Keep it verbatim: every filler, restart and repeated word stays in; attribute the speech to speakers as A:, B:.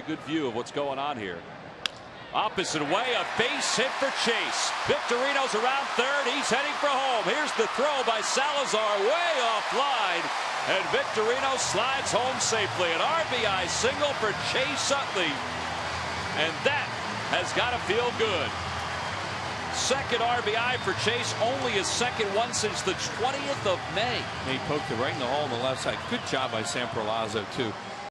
A: good view of what's going on here. Opposite way, a base hit for Chase. Victorino's around third. He's heading for home. Here's the throw by Salazar, way offline. And Victorino slides home safely. An R B I single for Chase Utley. And that has got to feel good. Second R B I for Chase, only his second one since the twentieth of May.
B: He poked it right in the hole on the left side. Good job by Sam Perlazzo, too.